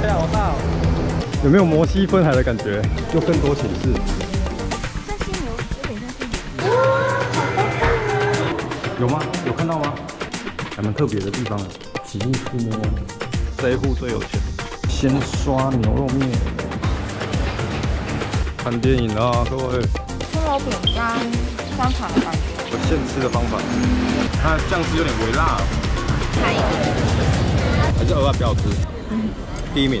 飞好大哦！有没有摩西分海的感觉？就更多寝室。 像犀牛，有点像犀牛。 有吗？有看到吗？还蛮特别的地方，极尽触摸。这一户最有钱，先刷牛肉面。看电影啊，各位。 葱油饼加香肠的感觉。 我现吃的方法，它酱汁有点微辣， 下一个还是鹅啊比较好吃。第一名。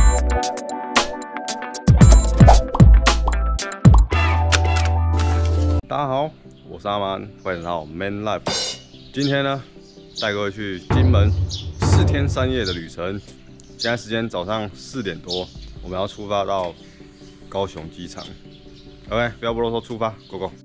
大家好，我是阿曼，欢迎来到 Man Life。今天呢，带各位去金门4天3夜的旅程。现在时间早上4点多，我们要出发到高雄机场。OK， 不要不啰嗦，出发 ，Go Go！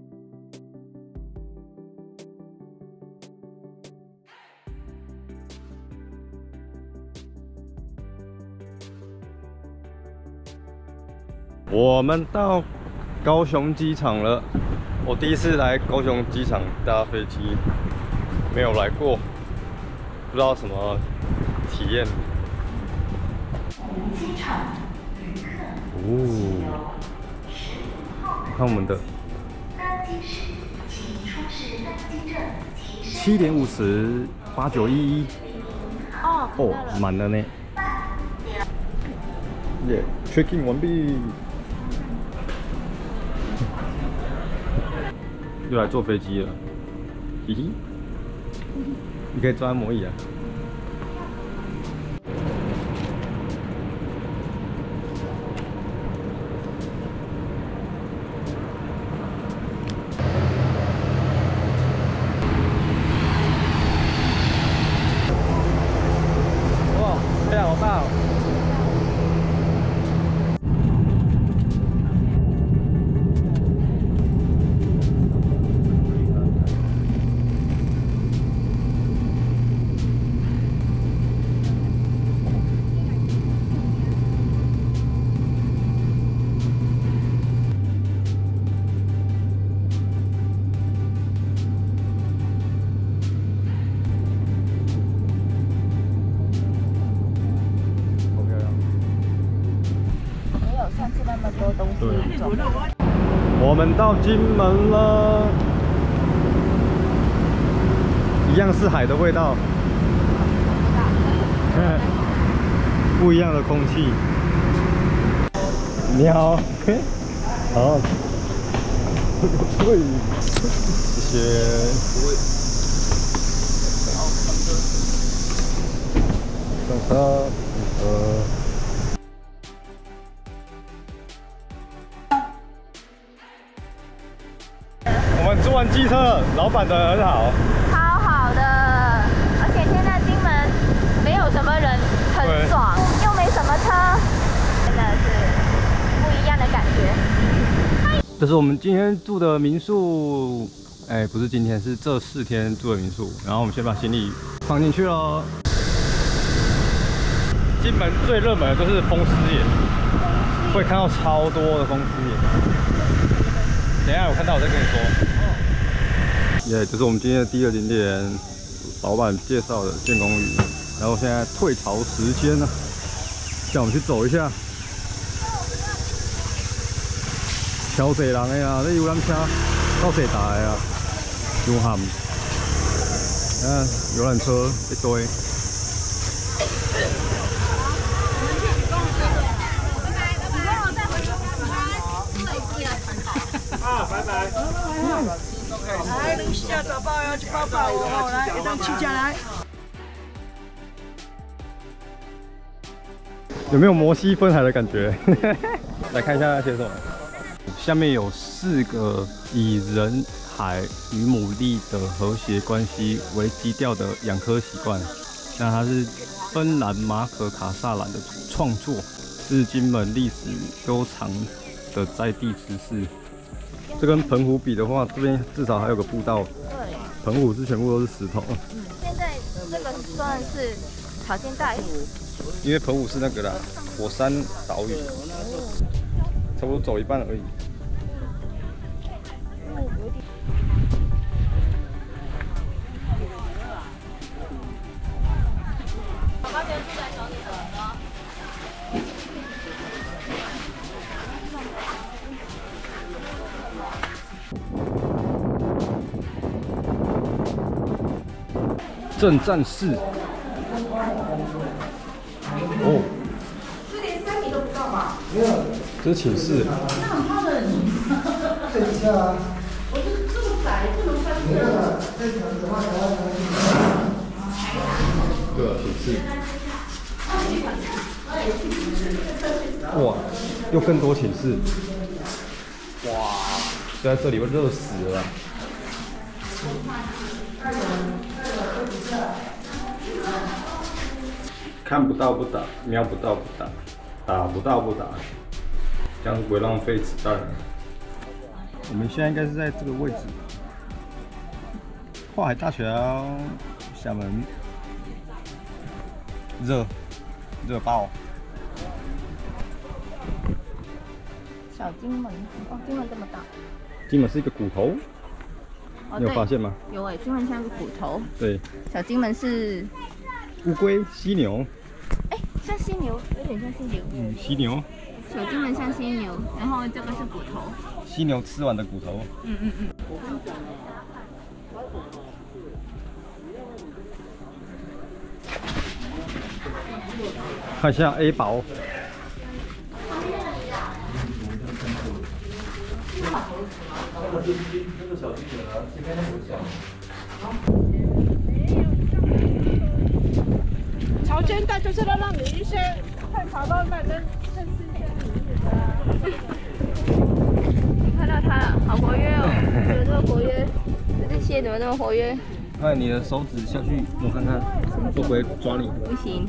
我们到高雄机场了。我第一次来高雄机场搭飞机，没有来过，不知道什么体验。机场旅客哦，看我们的。7点50 8911。哦，满了呢。耶 ，check in 完毕。又来坐飞机了，咦？你可以坐按摩椅啊。哇，太阳好大哦！我们到金门了，一样是海的味道，不一样的空气。你好，好，对，谢谢。上车，我们坐完机车，老板人很好， 超好的，而且现在金门没有什么人，很爽，又没什么车，真的是不一样的感觉。 这是我们今天住的民宿，不是今天，是这4天住的民宿。然后我们先把行李放进去咯。金门最热门的就是风狮眼，会看到超多的风狮眼。等一下我看到我再跟你说。这是我们今天的第2个景点，老板介绍的建功屿。然后现在退潮时间呢，叫我们去走一下。超多人的啊，这游览车够多台的啊，伤喊。看游览车一堆。 拜拜。来，2下找包要去包包哦，来，1人7家来。 有没有摩西分海的感觉？来看一下写什么。下面有4个以人、海与牡蛎的和谐关系为基调的养科习惯。那它是芬兰马可卡萨兰的创作，是金门历史悠长的在地知识。这跟澎湖比的话，这边至少还有个步道。对，澎湖是全部都是石头。 现在这个算是潮间带， 因为澎湖是那个啦，火山岛屿，差不多走一半而已。 正战士。哦， 这连3米都不到吧？ 没有，这是寝室。 那很胖的你。 等一下啊。 我是这么窄，不能穿没有了，这层的话还要对啊，寝室。哇，又更多寝室。哇，在这里会热死了。看不到不打，瞄不到不打，打不到不打，这样子不会浪费子弹。我们现在应该是在这个位置，跨海大桥，厦门，热爆。 小金门，哦，金门这么大。 金门是一个骨头， 哦， 你有发现吗？ 有哎，金门像个骨头。 对。 小金门是乌龟、犀牛。 哎，像犀牛，有点像犀牛。 嗯，犀牛。 小金门像犀牛，然后这个是骨头。 犀牛吃完的骨头。 嗯。 看一下 A 堡。 潮间带就是要让你一些快潮到那认识一些你看到它了，好活跃哦，怎么这么活跃？这蟹怎么这么活跃？ 看你的手指下去，我看看会不会抓你。 不行。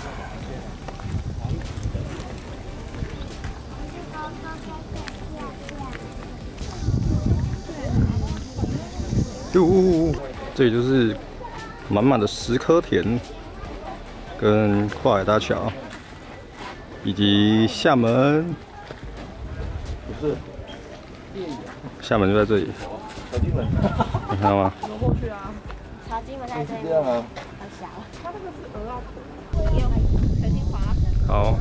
这里就是满满的石刻田，跟跨海大桥，以及厦门。不是，厦门就在这里。小金门，你看到吗？ 怎么过去啊？ 小金门在这里。 这样啊。 好小。 它那个是鹅啊腿。 有小金华。 好。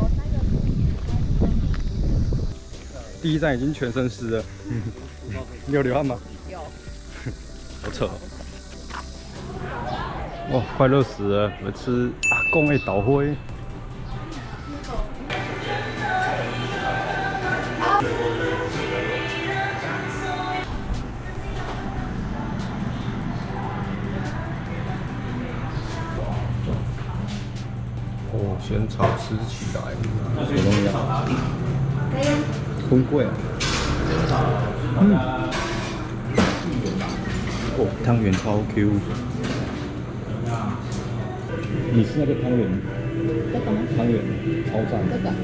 第一站已经全身湿了。你有流汗吗？ 有。 好扯。哇，快热死了！我吃阿公的豆花。哦，仙草吃起来，什么东西啊？荤桂啊。哦，汤圆超 Q。你是那个汤圆？ 这个吗？ 汤圆超赞。 这个。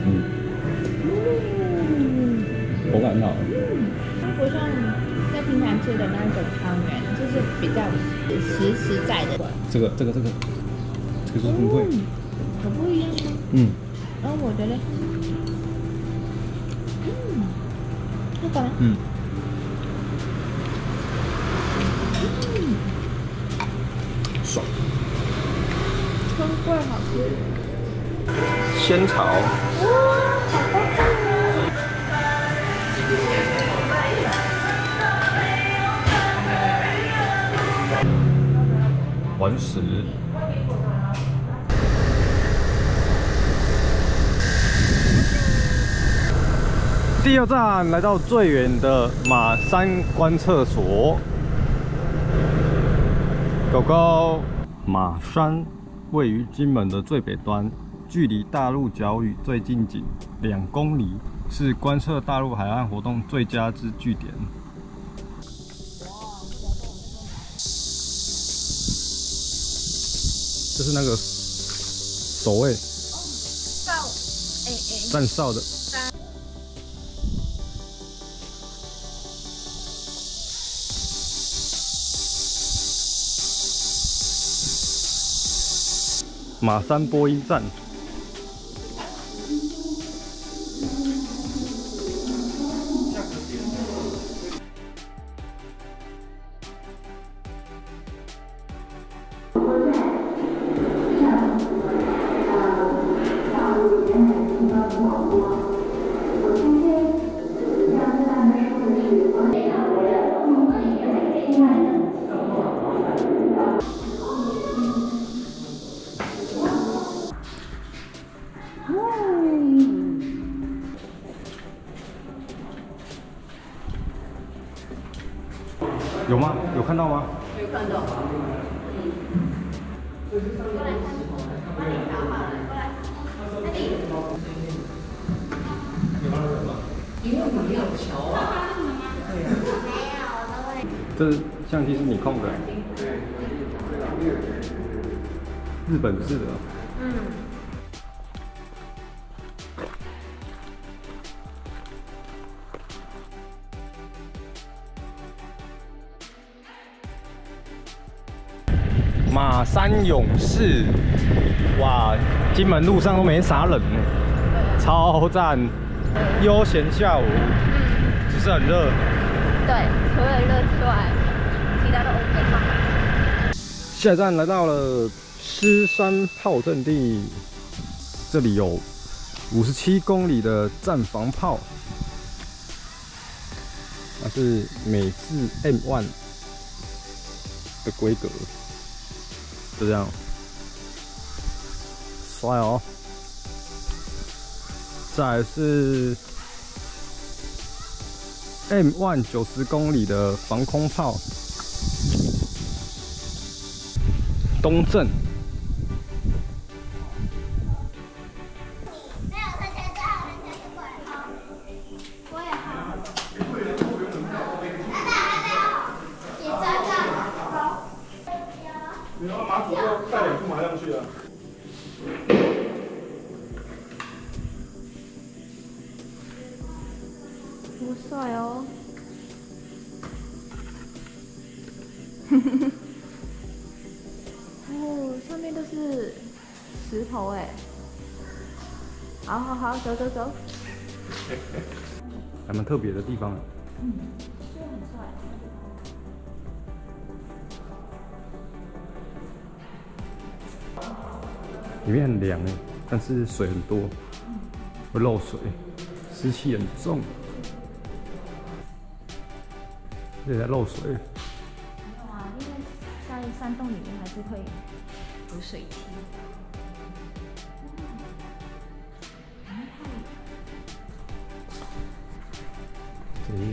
口感很好。 它不像在平常吃的那种汤圆，就是比较实在的。 这个是荤桂。 可不一样。然后我觉得，这个呢？ 爽。 荤桂好吃。 仙草。环石。第二站来到最远的马山观测所。狗狗，马山位于金门的最北端，距离大陆角屿最近仅2公里，是观测大陆海岸活动最佳之据点。这是那个守卫站哨的。马山播音站。 有吗？有看到吗？ 有看到。过来看，帮你调好了，过来。那里。 因为我们没有桥啊。对啊。 没有， 这相机是你控的，日本制的。 嗯。 马山勇士，哇，金门路上都没啥人呢，超赞，悠闲下午，只是很热。 对，除了热之外，其他都 OK 嘛。 下一站来到了狮山炮阵地，这里有57公里的战防炮，那是美制 M1的规格。就这样，帅哦！再来是 M1 90公里的防空炮，东正。 马祖要带2副麻将去啊。 不帅哦。哦，上面都是石头哎。好好好，走走走。 还蛮特别的地方。 这很帅。 里面很凉哎，但是水很多，会漏水，湿气很重，这里在漏水。 没有啊，因为在山洞里面还是会有水汽。 这里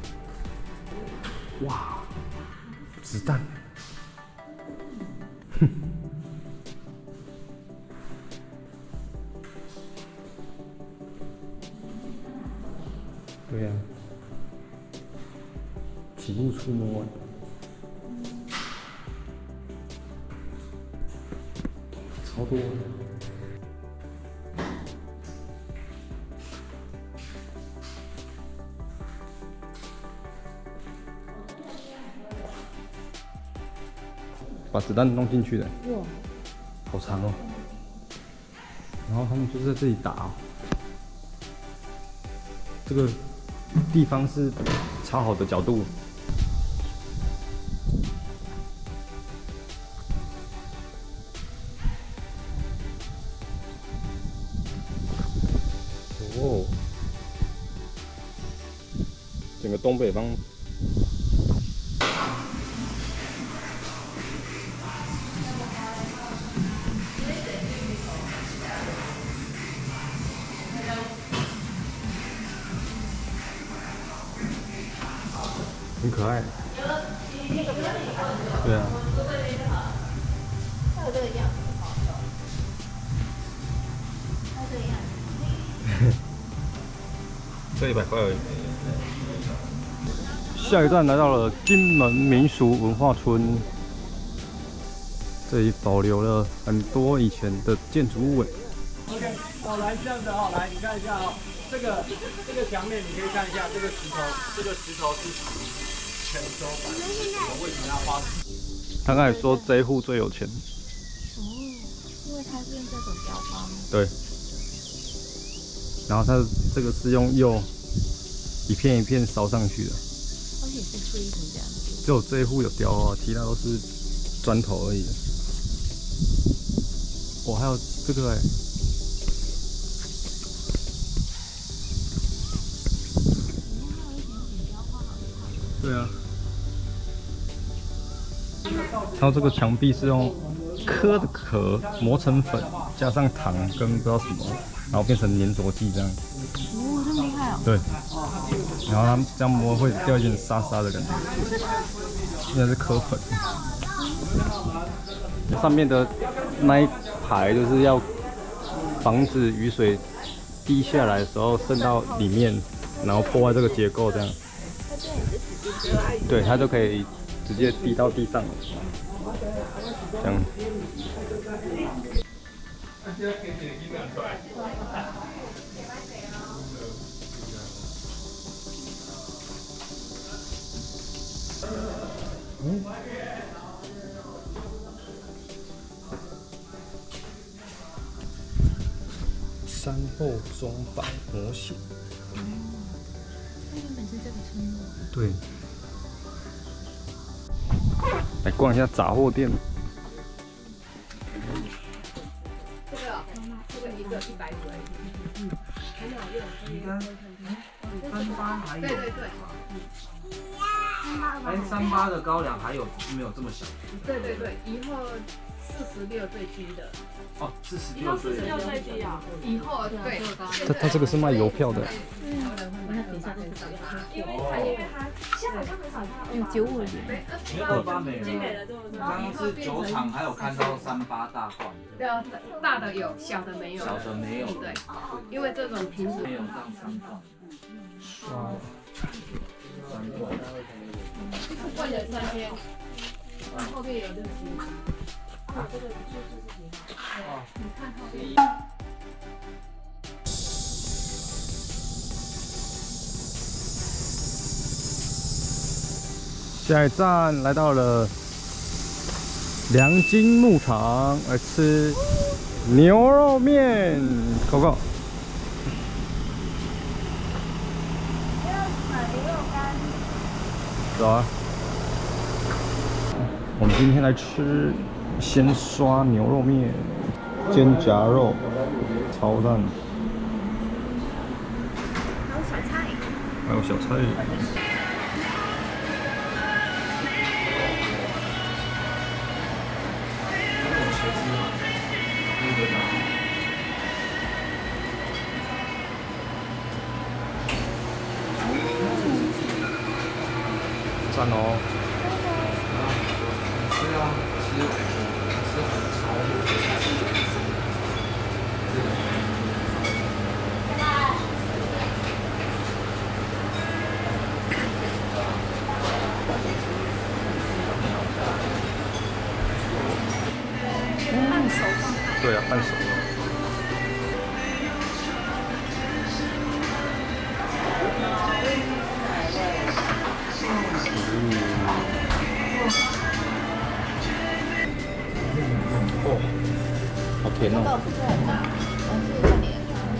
有，哇，子弹，哼。对呀、起雾触摸，超多。把子弹弄进去的，哇，好长哦。然后他们就是在这里打哦，这个地方是超好的角度。哦，整个东北方。很可爱。对啊。 还有这个样子，还有这个样子。 这100块而已。下一站来到了金门民俗文化村，这里保留了很多以前的建筑物。 OK， 好，来这样子哈，来你看一下哈，这个墙面你可以看一下，这个石头是泉州版的，为什么要花？ 他刚才说这一户最有钱。 哦，因为它是用这种雕花吗？ 对。然后它这个是用釉一片一片烧上去的。 而且是碎成这样子。 只有这一户有雕花，其他都是砖头而已。哦，还有这个哎。对啊。然后这个墙壁是用颗的壳磨成粉，加上糖跟不知道什么，然后变成粘着剂这样。 哦，这么厉害哦！ 对，然后它这样磨会掉一点沙沙的感觉。应该是颗粉。上面的那一排就是要防止雨水滴下来的时候渗到里面，然后破坏这个结构这样。对，它就可以直接滴到地上了。这样。山后钟摆模型。 它原本是这个村落。 对。来逛一下杂货店。 这个一个150而已。38还有。对。38的高粱还有没有这么小？对，以后46最低的。哦，46最低啊！以后对。 它这个是卖邮票的。 现在好像很少看到，95元。 28没了。刚刚是酒厂还有看到38大罐。对啊，大的有，小的没有。小的没有。对，因为这种瓶子没有上3罐。 哇。 3罐。罐有3000。后面有60。这个就是几号？你看后面。 下一站来到了良金牧场，来吃牛肉面。Coco，走啊！我们今天来吃鲜刷牛肉面，煎夹肉，超赞！还有小菜。赞哦！对啊，吃很超。 半熟状态。 对啊，半熟。哦，好甜哦！ 不是很大，但是有点。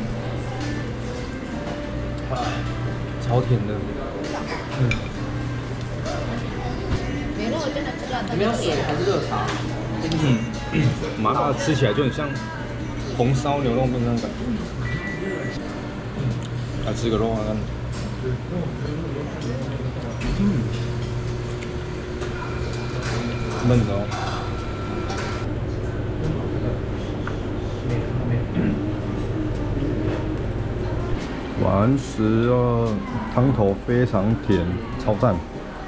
超甜的。 牛肉真的吃到里面有水还是热茶？ 麻辣吃起来就很像红烧牛肉面那种感觉。来吃个肉啊！嫩的哦。完食了，汤头非常甜，超赞。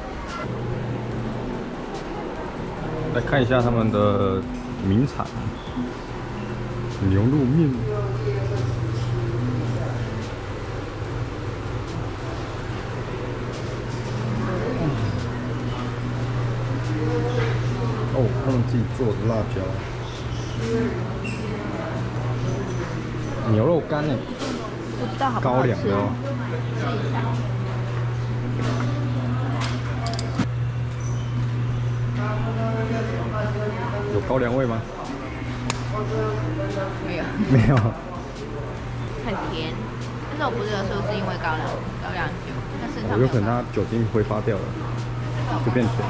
来看一下他们的名产牛肉面。哦，他们自己做的辣椒，牛肉干呢？ 不知道好不好吃。 高粱的哦。有高粱味吗？ 没有。 没有。 很甜，但是我不知道是不是因为高粱酒，但是有可能它酒精挥发掉了，就变甜。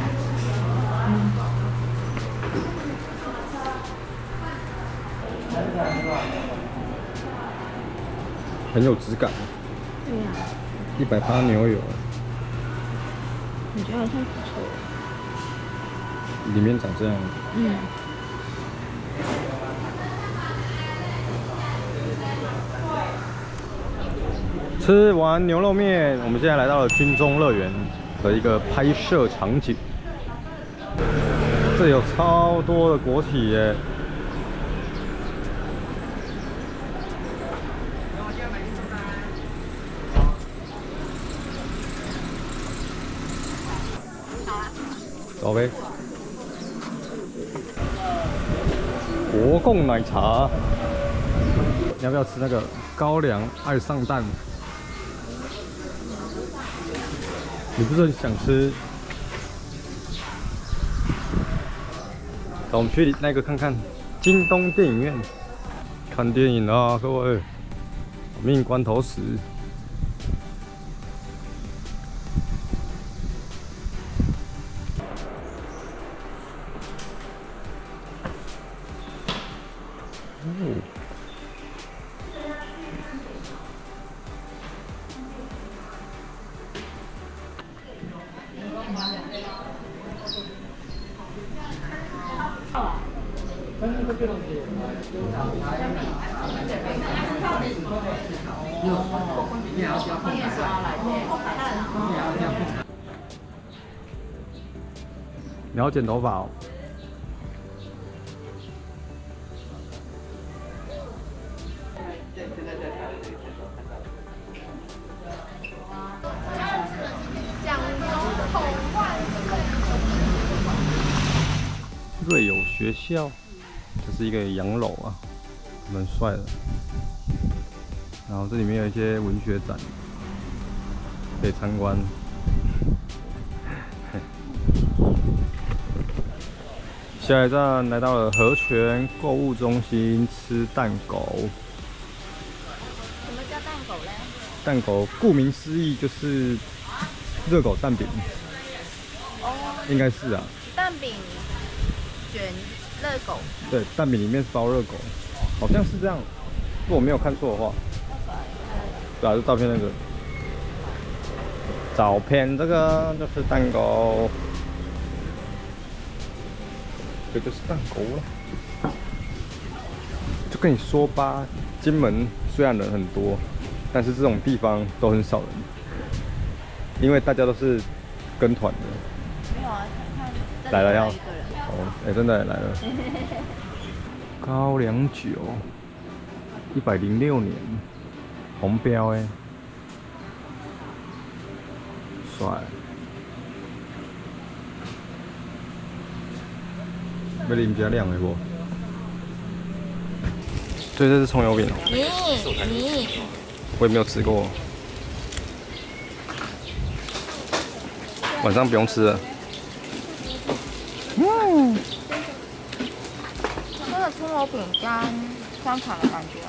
很有质感。 对呀。 100%牛油。 我觉得好像不错。 里面长这样。 吃完牛肉面，我们现在来到了军中乐园的一个拍摄场景。这有超多的国体耶！走呗。国贡奶茶，你要不要吃那个高粱爱上蛋？你不是很想吃？走，我们去那个看看京东电影院看电影啊，各位！命关头时。你要剪头发哦。瑞友学校，这是一个洋楼啊，蛮帅的。然后这里面有一些文学展，可以参观。下一站来到了和泉购物中心吃蛋狗。 什么叫蛋狗嘞？ 蛋狗顾名思义就是热狗蛋饼。 哦， 应该是啊。 蛋饼卷热狗。对， 蛋饼里面是包热狗，好像是这样。如果我没有看错的话。对啊，就照片那个。照片这个就是蛋狗。这就是蛋狗了，就跟你说吧，金门虽然人很多，但是这种地方都很少人，因为大家都是跟团的。 没有啊，看来了要哦，哎，真的来了。高粱酒，106年，红标哎，帅。要啉加亮的不？对，这是葱油饼。 你， 我也没有吃过。晚上不用吃了。 这个葱油饼干香肠的感觉。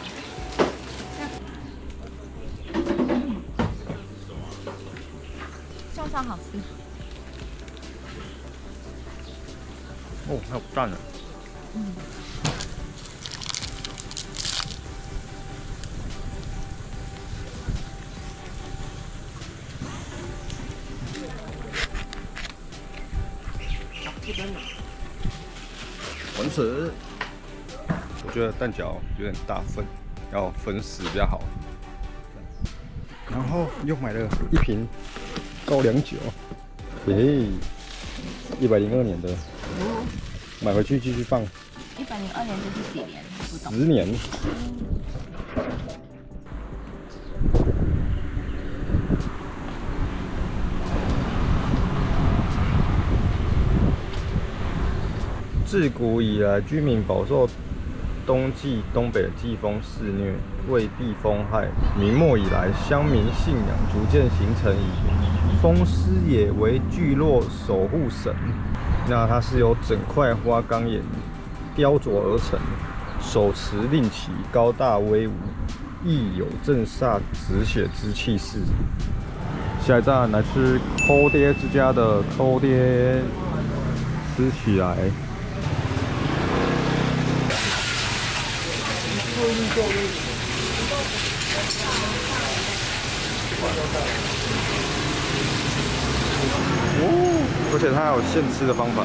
香肠好吃。 哦，还有蛋呢。完成。我觉得蛋饺有点大份，要分食比较好。然后又买了一瓶高粱酒，嘿，102年的。买回去继续放。 102年这是几年？不懂。 10年。自古以来，居民饱受冬季东北的季风肆虐，为避风害，明末以来，乡民信仰逐渐形成以风师爷为聚落守护神。那它是由整块花岗岩雕琢而成，手持令旗，高大威武，亦有镇煞止血之气势。下一站来吃抠爹之家的抠爹，吃起来。而且它还有现吃的方法。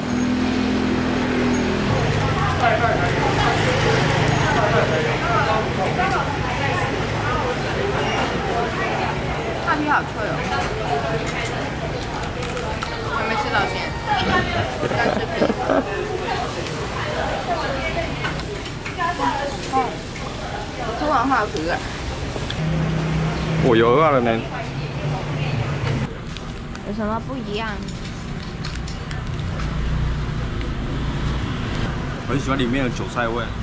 好脆哦，还没吃到馅，但是皮。吃完话皮了。 我有饿了呢。 有什么不一样？ 我很喜欢里面的韭菜味，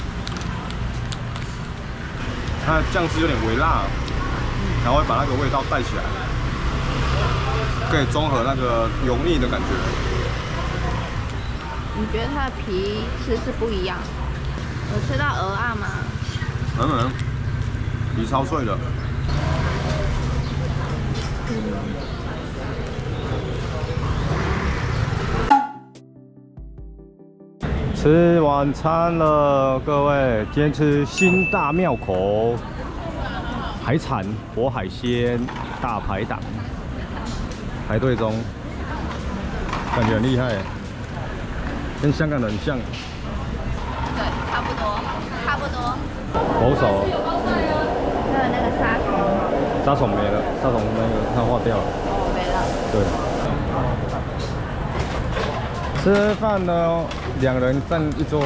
它的酱汁有点微辣，然后会把那个味道带起来，可以中和那个油腻的感觉。 你觉得它的皮是不一样？有吃到鹅啊吗？ 皮超脆的。吃晚餐了，各位，今天吃新大庙口海产活海鲜大排档，排队中，感觉很厉害，跟香港人很像。 对，差不多。 保守。 还有那个沙虫。 沙虫没了，沙虫那个它化掉了。 哦，没了。 对。吃饭呢，2人占一桌。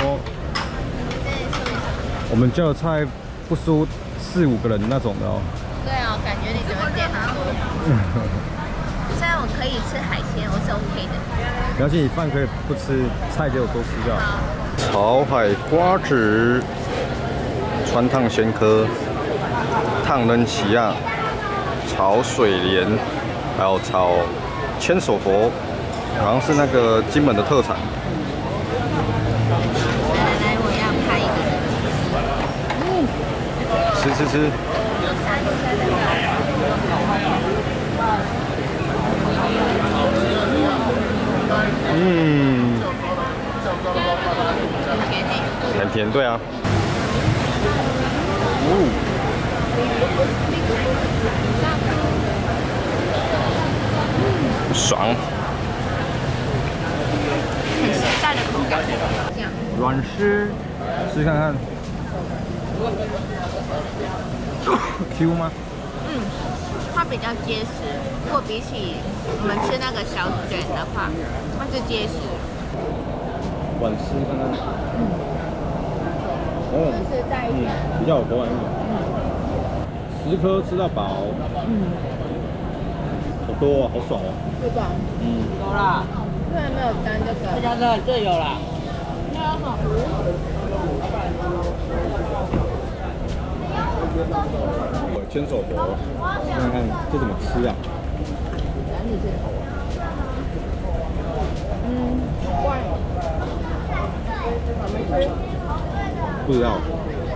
我们叫的菜不输4、5个人那种的哦。 对哦，感觉你怎么点很多。虽然我可以吃海鲜，我是 OK 的。 没关系，你饭可以不吃，菜给我多吃就好。炒海瓜子、川烫鲜科、烫人旗亚、炒水莲，还有炒千手佛，好像是那个金门的特产。 来，我要拍一个。 吃。很甜，对啊。爽。 很实在的口感。 软丝，试看看。Q 吗？ 它比较结实，如果比起我们吃那个小卷的话，它是结实。 软丝看看。 是在一点。 比较有口感一点。10颗吃到饱。好多哦，好爽哦。 对吧？ 有啦， 虽然没有沾这个。 家的这有啦。 千手佛，看看这怎么吃啊？ 怪。 不知道。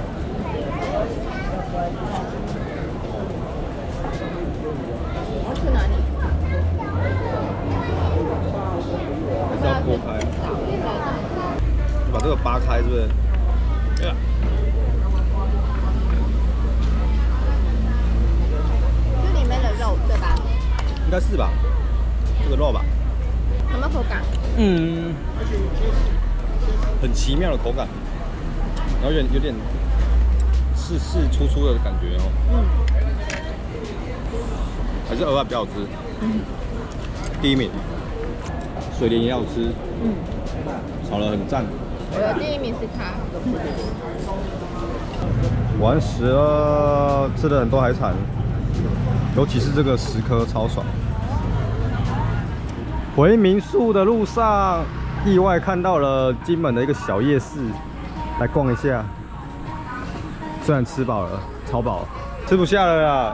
要去哪里？ 还是要剥开？你把这个扒开，是不是？ 这里面的肉对吧？ 应该是吧，这个肉吧。 什么口感？ 很奇妙的口感，然后有点刺粗粗的感觉哦。还是鹅啊比较好吃。第一名，水莲也好吃。炒得很赞。 我的第一名是它。 完食了，吃了很多海产，尤其是这个10颗超爽。回民宿的路上，意外看到了金门的一个小夜市，来逛一下。虽然吃饱了，超饱，吃不下了啦。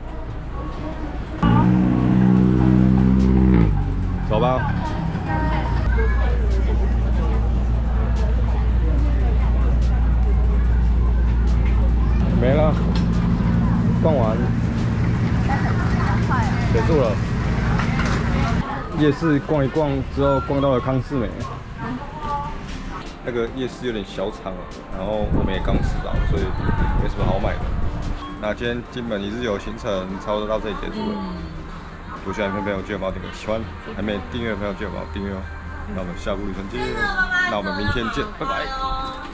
走吧。没了，逛完，结束了。夜市逛一逛之后，逛到了康世美。那个夜市有点小场，然后我们也刚吃到，所以没什么好买的。那今天金门1日游行程差不多到这里结束了。有喜欢的朋友记得帮我点个喜欢，还没订阅的朋友记得帮我订阅哦。那我们下部旅程见，那我们明天见，拜拜。